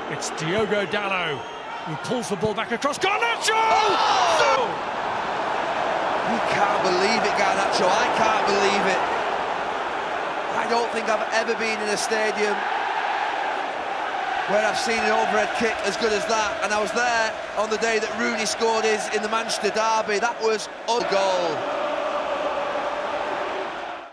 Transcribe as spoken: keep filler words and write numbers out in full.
It's Diogo Dalot who pulls the ball back across. Garnacho! Oh! You can't believe it, Garnacho. I can't believe it. I don't think I've ever been in a stadium where I've seen an overhead kick as good as that. And I was there on the day that Rooney scored his in the Manchester derby. That was a goal.